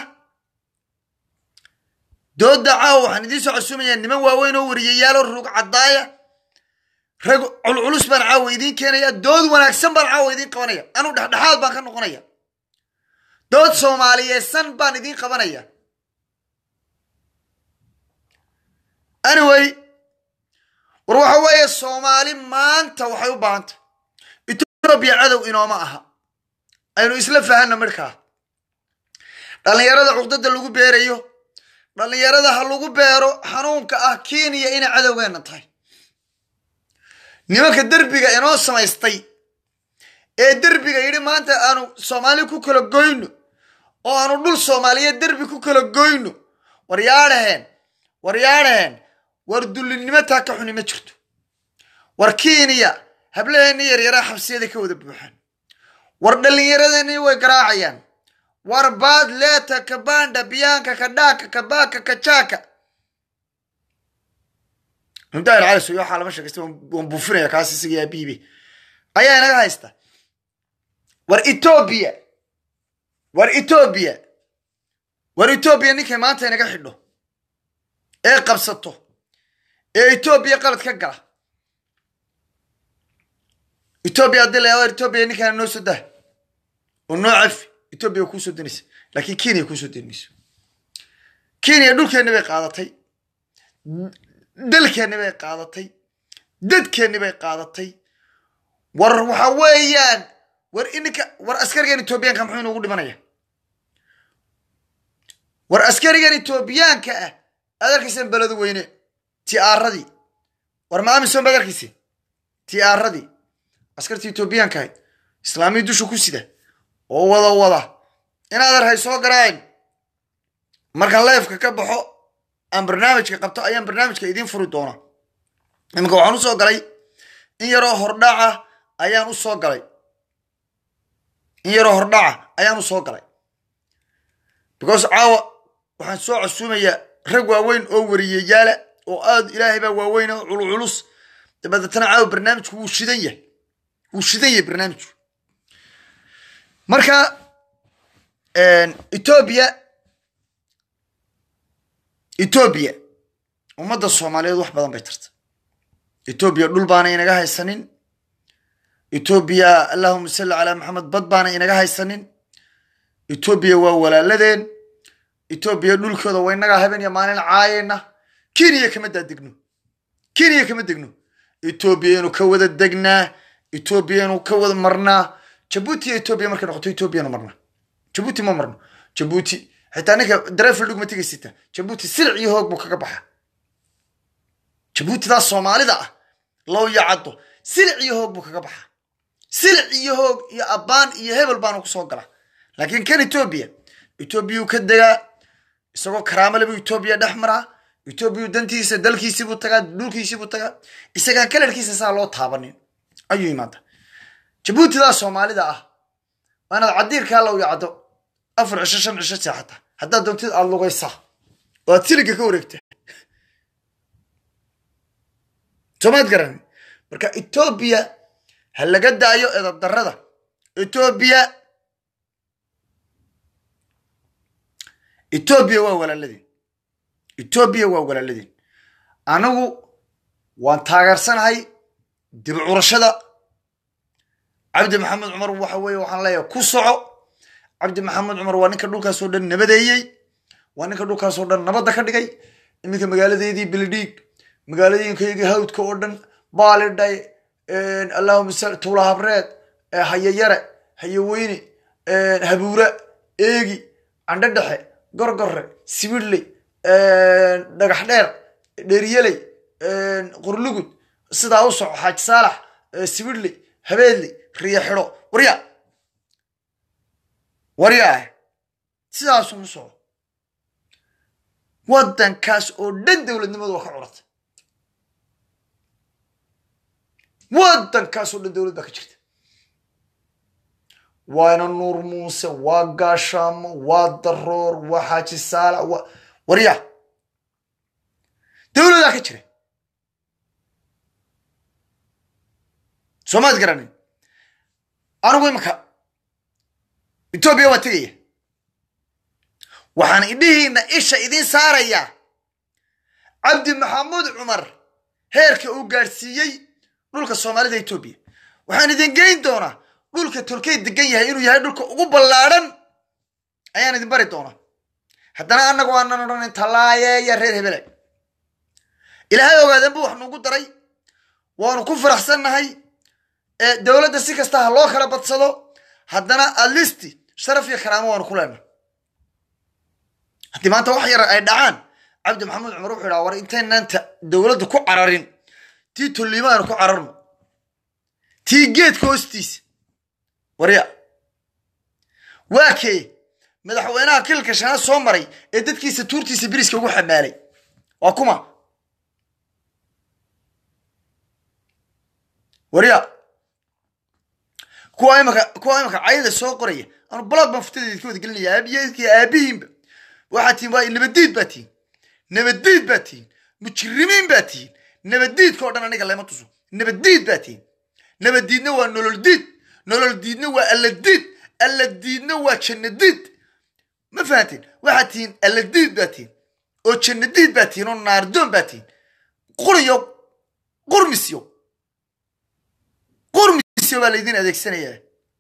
doodda caawa waxaan idiin soo casuumayaa niman waaweyn oo wariyayaalo rug caddaaya rag culculus baan caawa idiin keenaya dood wanaagsan baan caawa idiin qabanaya anu dhexdhexaad baan ka noqonaya dood soomaaliyeedsan baan idiin qabanaya anyway war waxa weeye soomaali maanta waxay u baahantay Ethiopia cadow inooma aha aynu isla fahanna markaa dhalinyarada cuqdada lagu beerayo dhalinyarada ha lagu beero xanuunka ah Kenya ina cadowgeena tahay nimanka derbiga inoo samaystay ee derbiga yiri maanta aanu Soomaali ku kala goyno oo aanu dhul Soomaaliyeed derbi ku kala goyno war yaaraheen war dulinimo taa ka xuni ma jirto war Kenya hableeni yar xabsiyada ka wada buuxan war dhalinyaradani way garaacayaan war baad leeta kabanda biyaanka ka dhaaka ka baaka ka jaaka inta ay calaso iyo xalama shaqeysto oo buufinaya kaasi siga bibi ayaa inaga haysta war Ethiopia ninkay maanta inaga xidho ee qabsato ee Ethiopia qalad ka gala Ethiopia dilaa Ethiopia ninkan noo soo daa oo noo af Ethiopia ku soo dinis laakiin Kenya ku soo dinis Kenya dhulkeena bay qaadatay dalkeena bay qaadatay dadkeena bay qaadatay war waxa weeyaan war askarigan Ethiopian ka muxuu ugu dhimanaya war askarigan Ethiopian ka ah adarkiisan balad weyne tiyaaradii war maamisan badarkiisi tiyaaradii askartii Ethiopian ka islaami dushu ku sida oo wada inaad arhay soo garayn marka live ka baxo aan barnaamijka qabto ayaan barnaamijka idin furi doona imika waxaan u soo galay in yaroo hordhaca ayaan u soo galay because caawa waxaan soo casuumayaa rag waaweyn oo wariyayaala oo aad ilaahay baa waaweyn oo culculus dabadana caawa barnaamijku wuu shidan yahay barnaamijku marka Ethiopia ummadda Soomaaliyeed wax badan bay tartay Ethiopia dhul baana inaga haysanin Ethiopia Allahumma salli ala Muhammad bad baana inaga haysanin Ethiopia waa walaaladeen Ethiopia dhulkooda way inaga habeen iyo maalin caayena Kenya kama degno Ethiopia inuu ka wada degnaa Ethiopia inuu ka wada marnaa Djibouti Ethiopia markay noqoto Ethiopia marna Djibouti ma marno Djibouti xitaa ninka dareefil dhugma tigaysita Djibouti silc iyo hoog buu kaga baxa Djibouti daa Soomaalida ah loo yacado silc iyo hoog buu kaga baxa silc iyo hoog iyo abaan iyo hebel baan ku soo gala laakiin kan Ethiopia uu ka degaa isagoo karaamo leh Ethiopia dhaxmara Ethiopia dantiisa dalkiisa buu tagaa dhulkiisa buu tagaa isaga kalarkiisa saa loo taabanin ayuu imaada Djibouti daa Soomaalida ah waana cadiirka loo yacado 4 saaxata hadda doontid aad lugaysa oo tiliga ka wareegtay Soomaad garan marka Ethiopia hal laga daayo edab darrada Ethiopia waa walaaladeen anagu waan taageersanahay dib u curashada Cabdi Maxamed Cumar waxa weeye waxaan leeyahay ku soco Cabdi Maxamed Cumar waa ninka dhulkaas oo dhan nabadeeyay waa ninka dhulkaas oo dhan nabad ka dhigay iminka magaaladeedii Bildiig magaalooyinkayga hawdka oo dhan baaliday Allahumma salli tuula habreed hayayare hayaweyne habuura eegi andha dhexe gorgorre sibirley dhagax dheer dheeriyeley qurlugud sidaa u soco xaaj saalax sibidli habeedli riya xidho waryaa sidaasuu u soco waddankaas oo dhan dowladnimadu waa ka curatay waddankaas oo dhan dowlad baa ka jirta waana nuur muuse waa gaashaamo waa daroor waa xaaji saalax waryaa dowladaa ka jira soomaad garanin anigu imaka etoobiya waa tegaya waxaan idhihiina isha idiin saarayaa cabdi maxamuud cumar heerka uu gaadhsiiyey dhulka soomaalida etoobiya waxaan idin geyn doonaa dhulka tolkey degan yahay inuu yahay dhulka ugu ballaadhan ayaan idin bari doonaa haddana annagu aanan odhanin tallaayeeya reer hebele ilaahay ogaadan buu wax nuugu daray waanu ku faraxsannahay dowladda si kasta ha loo kala badsado haddana alisti sharaf iyo karaamo waanu ku leenahay haddii maanta wax yar ay dhacaan cabdi maxamuud cumar wuxuu idhaha war intaynanta dowladda ku cararin tii tolliimo aynu ku cararno tii geedka hoostiisa warya waa kee madaxweynaha kilka shanaad soo maray ee dadkiisa tuurtiisa biriska ugu xamaalay waa kuma warya kuwa imaka cayda soo qoraya anu blog baan futadeed ka wada gelinaya aabihiinba waxaad tihiin waa nabadiid baa tihiin nabadiid baa tihiin mujrimiin baa tihiin nabadiidka oo dhan aniga lama tuso nabadiid baa tihiin nabadiidna waa nolol diidna waa alladiidna waa jannadiid ma fahanteen waxaad tihiin alladiid baa tihiin oo jannadiid baa tihiin oo naardoon baa tihiin qurmisyo baa laydin adeegsanayaa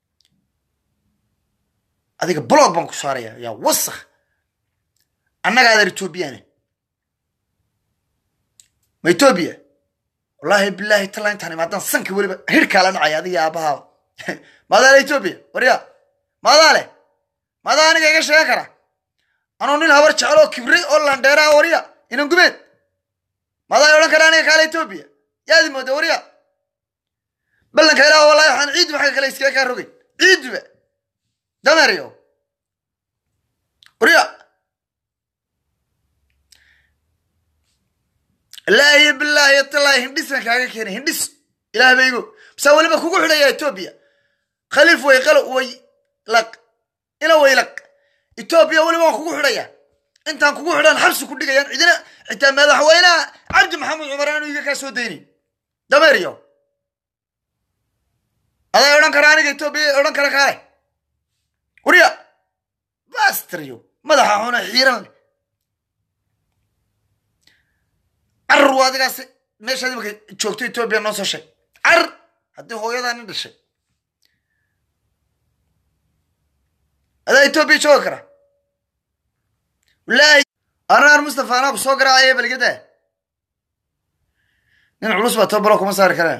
adiga blog baan ku saarayaa yaa wasakh annaga adeer etoobiyana ma etoobiya wallaahi bilaahi talla intaan imaadaan sanka weliba hirkaa la dhacaya adiga aabahaaba maadaa le etoobiya waryaa maadaa aniga iga sheegan kara anuu nin habar jecel oo kibray oo landheeraa warya inan gumeed maadaa odhan kara aniga kaale etoobiya yaadi mooda warya ballanka ilaah wallahi waxaan ciidba xagga kale iskaga kaa rogay ciidba dameeryo warya laahi bilaahi talaahi hindhisan kaaga keenay hindhis ilaah baygo bisaa weliba kugu xidhaya etoobiya khaliif way qalo way laq ila way laq etoobiya weliba waan kugu xidhaya intaan kugu xidhan xabsi ku dhigayaan cidina xitaa madaxweynaha cabdi maxamuud cumar aanu iga kaa soo daynin dameeryo adaa odhan kara aniga etoobiya odhan kara kaale warya bastriyo madaxa xuna xiiran leh carar waa adigaas meeshaad imaka joogto etoobiya noo soo sheeg carar haddii hooyadaa nin dhashay adaa etoobiya jooga kara wallaahi arnaar mustafa anaa ku soo garaacaya balgada nin culus baa tobalo kuma saari kareen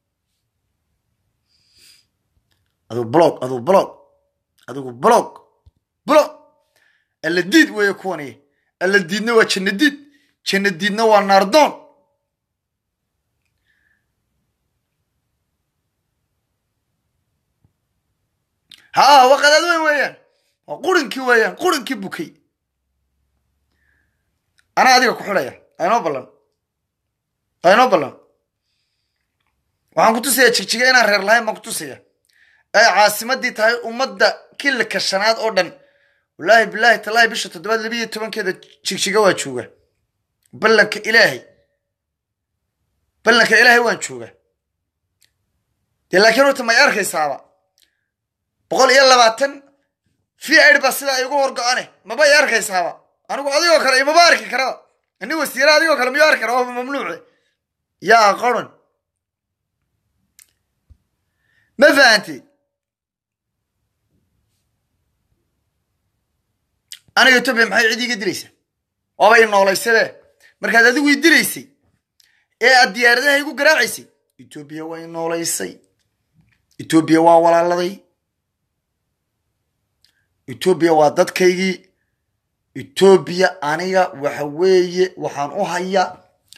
adigu blog alladiid weeye kuwani alladiidna waa jannadiidna waa naardoon haa waa qadaad weyn weeyaan waa qurinkii bukay anaa adiga ku xidhaya aynoo ballan waxaan ku tusayaa jigjiga inaan reer lahayn baan ku tusaya ay caasimadii tahay ummadda kilka shanaad oo dhan wallaahi bilaahi tallaahi bisha 7/12 jigjiga waa jooga ballanka ilaahay waan jooga dee laakiin horta may arkaysaaba 120 fiicir baa sidaa igu horgo-ane maba i arkaysaaba anigu adigoo kale imaba arki karaba ini wasiira adigoo kale miyuu arki kara waa mamnuuce yaa qoran ma fahanteed aniga etoobiya maxay cid iga dilaysaa waaba i noolaysadee markaad adigu i dilaysay ee aad diyaaradaha igu garaacaysay etoobiya waa i noolaysay etoobiya waa walaaladay etoobiya waa dadkaygii etoobiya aniga waxa weeye waxaan u hayaa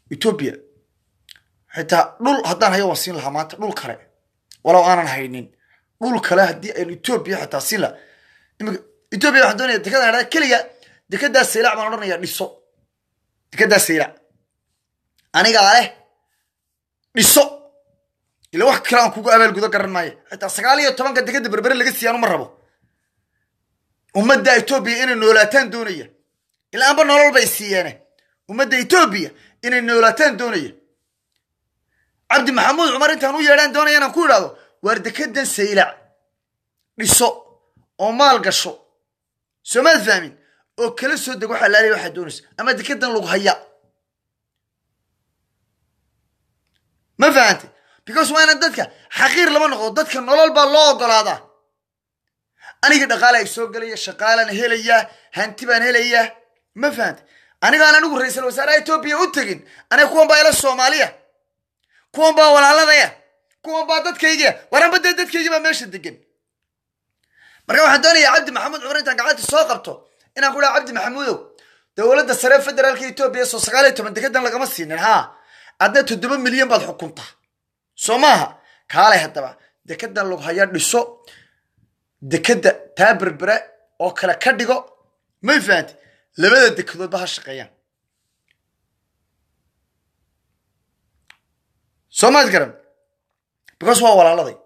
Ethiopia حتى دول هدان هي وسين لها مات دول كله ولو أنا هينين دول كله هدي Ethiopia حتى سيلا Ethiopia عندنا دكتور هذا كلية دكتور سيلا ما نورنا يرسو دكتور سيلا أنا قاله يرسو إلى واحد كلام كوكو قبل جودة كرر معي حتى سقالي طبعا قد كده بربر اللي قصي أنا مرة بو ومدة إثيوبيا إن النولاتين دونية الآن بنقول بيسيانه ومدة إثيوبيا إن النولاتين دونية عبد محمود عمر أنت هنو يران دونية أنا كل هذا ورد كده سيلع للسوق ومال قشو سمعت فاهمين وكل سود دقوا حلالي واحد دونس أما ده كده لو هيا ما فهمت because وين دتك حقير لما نقول دتك نولل بالله قلاده أنا قد قال يسوق لي الشقالة هلية هنتبان هلية ما فهمت أنا نقول رئيس الوزراء إثيوبيا أتجن أنا كون بايل الصومالية كون با ولا لا ذي كون با دتك يجي ورا بدي دتك يجي ما ماشي تجن مرة واحد دوني يا عبد محمود عمر أنت قاعد تساقبته أنا أقول عبد محمود دولة السراب فدرال كإثيوبيا سوسقالة تمن تكدن لقى مسين ها عدنا 300 مليون بعد حكومته سوماها كاله هتبع دكدن لو هيا دسو دكدا تابر برا أو كلا كديجو ما فهمت لماذا دكتور بهالشقيان سوما تكرم because هو ولا لذي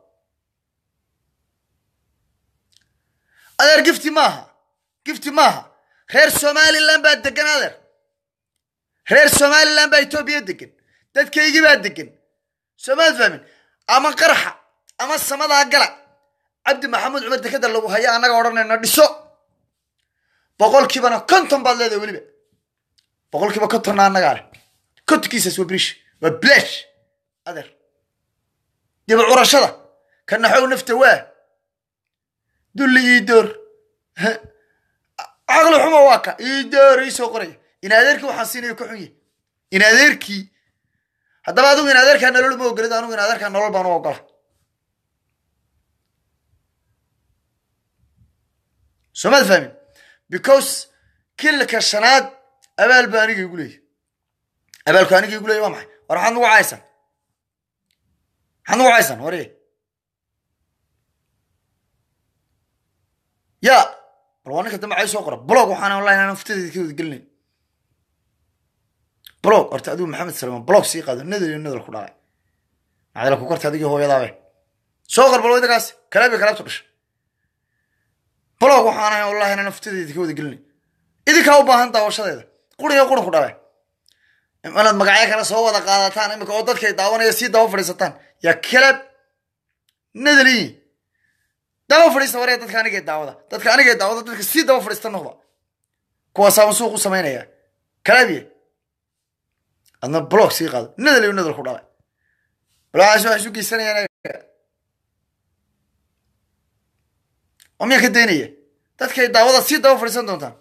أدر قفتي ماها خير سومالي لان بعد دكان أدر خير سومالي لان بعد إثيوبيا دكان تد كيجي بعد دكان سوما فهمين أما قرحة أما السماء قلع عبد محمود عمر دكتور لو هيا أنا قررنا ندسو بقول كيف أنا كنتم بالله ولي بقول كيف كنتم أنا قال كنت كيسس وبريش وبلاش أدر يبقى عرشة كان نحاول نفتواه دول لي يدور عقل حما واقع يدور يسوقري إن أدرك وحسين يكحوي إن أدركي هذا بعده إن أدرك أنا لول ما أقول أنا إن أدرك أنا لول بانو أقول سمعت فهمي because كل كشناد أبل بانيك يقولي أبل كانيك يقولي ما معي وراح عنده عايسن وريه يا روانك تم عايز أقرأ بلوغ وحنا والله أنا نفتدي كذا تقولني بلوغ أرتأدو محمد سلمان بلوغ سيق هذا النذر خلاص هذا لو كرت هذه هو يضاوي سوقر بلوغ دقاس كلام تقش بلوغ وحنا والله أنا نفتدي كذا تقولني إذا كاو باهن تاوش هذا قولي خلاص أنا مقعيك أنا سووا ذا قادتان إمك أودت كي داونا يسيد داو فريستان يا كلب ندري داو فريست وريه تدخاني كي داودا تدخاني كي داودا تدخ سيد داو فريستان هو كواسا مسوق سمينا يا كلبي أنا بلوك سي قاد ندري خدامه بلا عشو كي سنة أنا أمي كدينية تدخ داودا سيد داو فريستان دونتان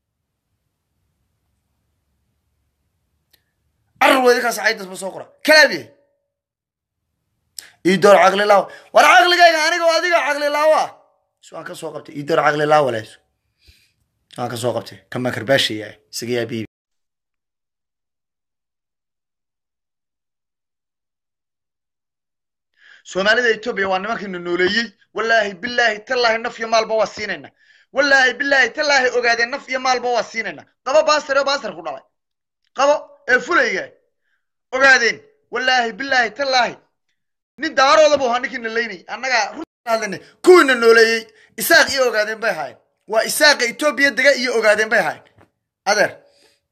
عرّوا ذيك سعيد اسمه سوقرة كلابي يدور عقل الله ورا عقل جاي أنا قاعد عقل الله شو أنا كسوقبتي يدور عقل الله ولا شو أنا كسوقبتي كم كرباشي يعني سقيا بيبي سومالي ذي توبي وأنا ما كنا نولي والله بالله تالله النفي مال بواسيننا والله بالله تالله أقعد النفي مال بواسيننا قبا باسر خدامي قبا الفلية وقاعدين والله بالله تالله ندارو ذا بوها نكين الليني أنا قا رد كون النولي إساق إيه وقاعدين بيهاي وإساق إثيوبيا دقا إيه وقاعدين بيهاي أدر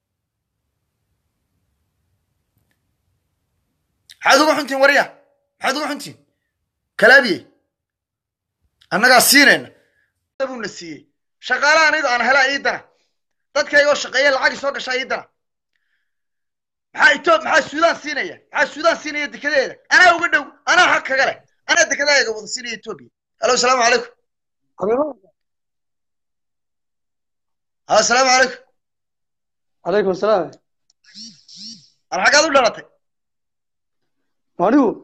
حادو حنتين وريا حادو حنتين كلابي أنا قا سيرين تبون السي شغالان إذا أنا هلا إيدنا تدك أيوة شقية العاقي سوق شاي إيدنا maxaa Suudaan siinaya dekedeeda ana uga dhow ana xaq kaga leh ana dekedeeda wada siinaya Ethiopia hello assalamu alaykum assalamu alaykum alaykum assalam ana xaqad u dhalatay anigu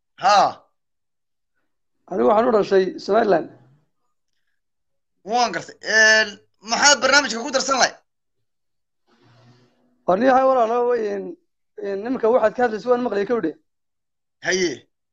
waxaan u dhashay Somaliland waan gartay maxaa barnaamijka ku darsan lahayd warniyaha walaalo weyn nimanka waxaad ka hadlaysa waan maqlay kawdhe haye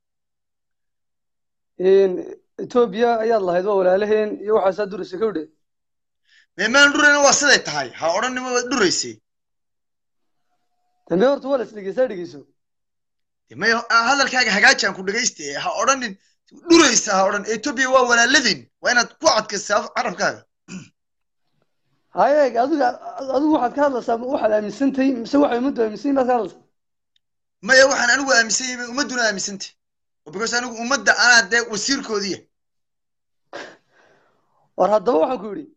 Ethiopia ayaad lahayd waa walaalaheen iyo waxaasaa duraysa kawdhe meemaan dhurayna waa siday tahay ha odhanimo waad dhuraysay dambe horta waa la dhegeyso may hadalkaaga hagaajaan ku dhagaysta ha odhanin dhuraysa ha odhan Ethiopia waa walaaladin waa inaad ku adkaysaa carabkaaga haye adigu waxaad ka hadlaysaa waxaad aaminsantahay mise waxay ummaddu aaminsan baad ka hadlaysaa maya waxaan anigu aaminsan yahay ummadduna aaminsantay because anigu ummadda anaa dee wasiirkoodiya war haddaba waxaan ku yidhi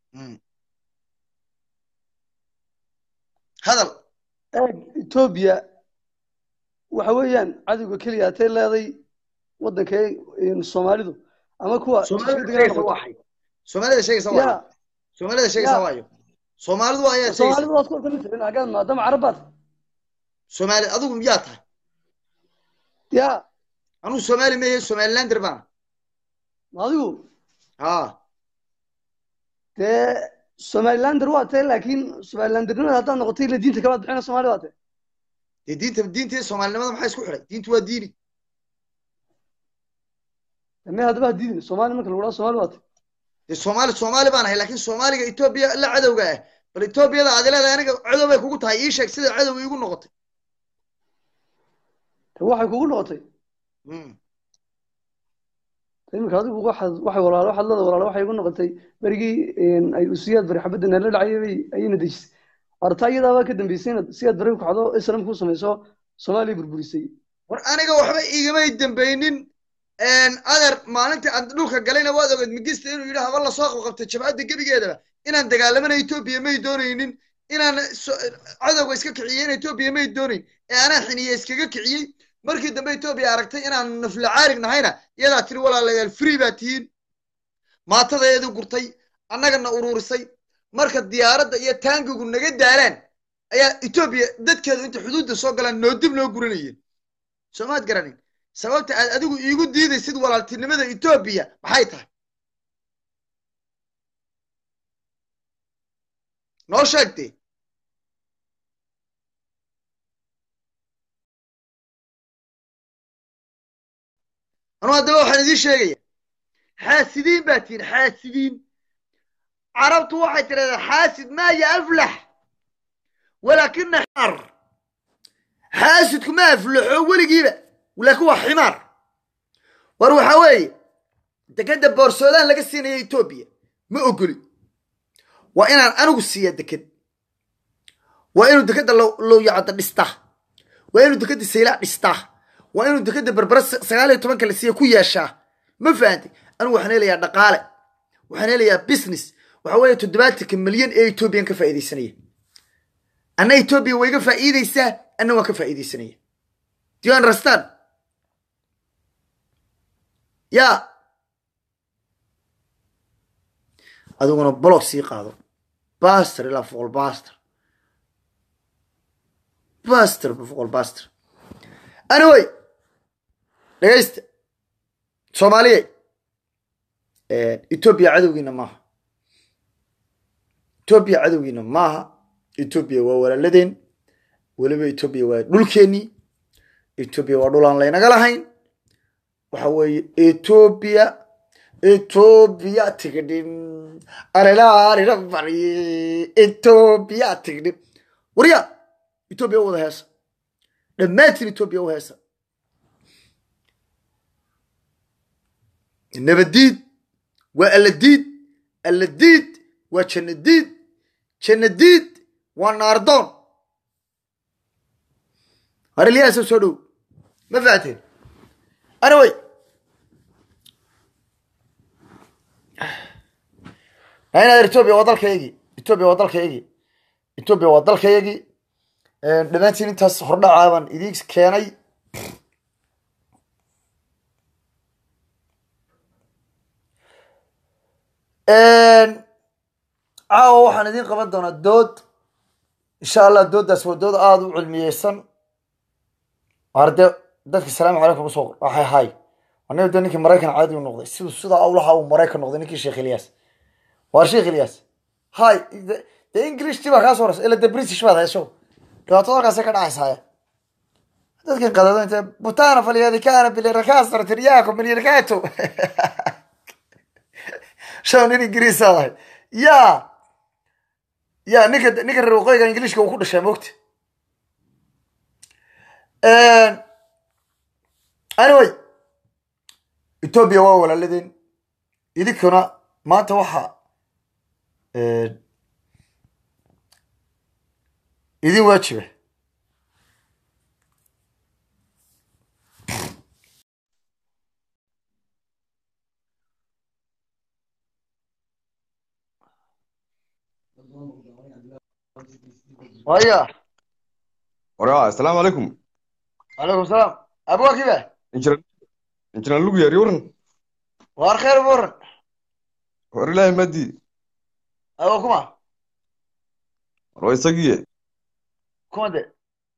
hadal Ethiopia waxa weeyaan cadowga keliya atay leeday waddanka Soomaalidu ama kuwa Soomaalida sheegaysa waa Soomaalida sheegaysa waayo Soomaalidu ayaa sheegaysa Soomaalidu waa ku kaliya agaan maadaama Carabaad Soomaali adigu miyaa tahay ya anu Soomaali ma yahay Somaliland baan adigu ha de Somaliland waa tahay laakiin Somaliland nimada hadda noqotay la diinta kala bixina Soomaali waa tahay diinta Soomaalinimada maxay isku xiray diintu waa diini ma hadaba diin Soomaali marka lagu Soomaali waa tahay Soomaali baan ahay laakiin Soomaaliga Ethiopia la cadawga ah bal Ethiopiyada aad leedahay aniga cadow bay kugu tahay ii sheeg sida cadow iigu noqotay waxay kugu noqotay imika adigu waxay walaalo waxay igu noqotay barigii ay usiyaad bari xabadana la dhacay ayna dejisay artayada waa ka dambeysay siyaad bari ku xado islaamku sameeyso Soomaali burburisay war aniga waxba igama dambeeynin adar maalintii aan dhulka galayna waad ogeed migista inuu yiraahdo haba la soo qabtay jabhada gabigeedaba inaan dagaalamana Ethiopia may doonaynin inaan cadawga iska kiciyeen Ethiopia may doonayn ana xiniye iskaga kiciyay markii dambe Ethiopia aragtay inaan nafla caarig nahayna iyada tiri walaalayaal free baatiin maatadeedu gurtay annagana uruurisay marka diyaaradda iyo taangigu naga daalaan ayaa Ethiopia dadkeedu inta xuduudda soo galaan noo dib loo guranayeen Soomaad garanin sababta aad adigu iigu diidaysid walaaltinimada Ethiopia maxay tahay noo sheegtay أنا هذا واحد يدي شيء حاسدين باتين حاسدين عرفت واحد ترى حاسد ما يفلح ولكن حمار حاسدك ما يفلح ولا جيبه ولكن هو حمار وروح هواي تكدب بورسودان لقى السنة إثيوبيا ما أقولي وإن أنا قصية تكد وإنه تكد لو يعطى نستح وإنه تكد السلاح نستح وإنه تكد بربرس سجالة طبعا كالسيا كويا شاه ما فهمتي أنا وحنا لي دقالة وحنا لي بيزنس وحوالي تدباتك مليون إثيوبيان كفائدة سنية أنا إثيوبيا ويقف فائدة سه أنا وكفائدة سنية do you understand يا أدونا بلوك سيقادو باستر إلا فوق الباستر باستر بفوق الباستر anyway dhageysta Soomaaliya Ethiopia cadawgiina maaha Ethiopia waa walaaladeen waliba Ethiopia waa dhulkeeni Ethiopia waa dhul aan laynaga lahayn waxa weeye Ethiopia tigidhin arelaari rabari Ethiopia tigidhin wariya Ethiopia wada heesa dhammaantiin Ethiopia u heesa nabadiid waa alladiid waa jannadiid waa naardoon hariliyaasa soo dhow ma fahateen anyway inaad Ethiopia waa dalkaygii dhammaantiin intaas hordhacaaban idiin keenay caawa waxaan idiin qaban doonaa dood insha Allah dooddaas waa dood aada u cilmiyeysan arde dadka salaamu calaykum usoo waxay hay aniga dee ninkii Maraykan caadi u noqday sidaa awlaha uu Maraykan noqday ninkii Sheekh Ilyas waa Sheekh Ilyas hay the English tiba kaas horas ila the British baad hayso dhibaatada halkaasay ka dhacaysaa dadkan qadado inta butana falyadikana bilirakaasar tiryaakum bilirkaato shaw nin ingiriis ah ya ninka reer waqooyiga ingiliishka uu ku dhashay moogta anyway Ethiopia waa walaaladeen idinkuna maanta waxa idin waajiba ويا السلام عليكم. عليكم السلام ابوك كيف انجر لوق يا ريورن وار خير بورن ور الله مدي ابوكما رويسقيه كما ده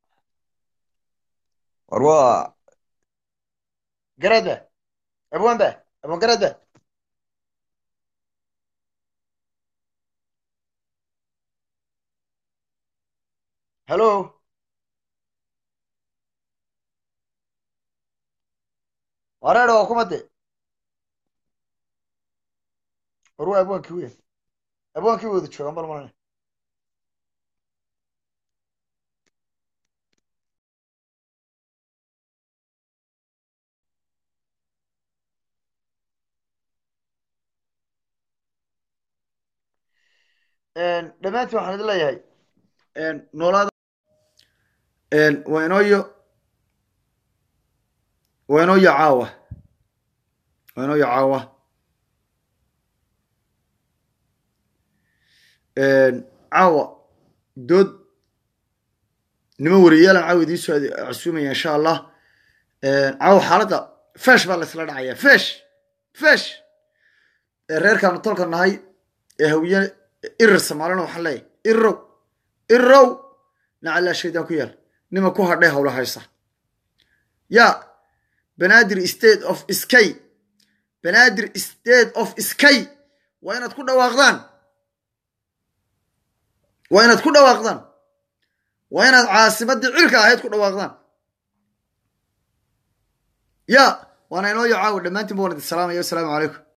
وروا قرده ابوان ده ابو قرده هلو ورانا وكما ده وروا ابوان كويه ابوان كويه ده شو عمر مرة دمانتي waxaan idin leeyahay noolaada وينو caawa caawa dood nima wariyaalan caawa idiin soo casuumaya insha allah caawa xaaladda fesh baa la isla dhacaya fesh reerkaanu tolka nahay hawiye irir soomaalina waxaan leeyahay irow nacalaa shaydaan ku yaal nima ku hadhay howla haysa ya banaadir state of skay waa inaad ku dhawaaqdaan waa inaad caasimadii cilka ahayd ku dhawaaqdaan ya waana inoo yo caawa dhammaantiin ba waan idin salaamaya wasalaamu calaykum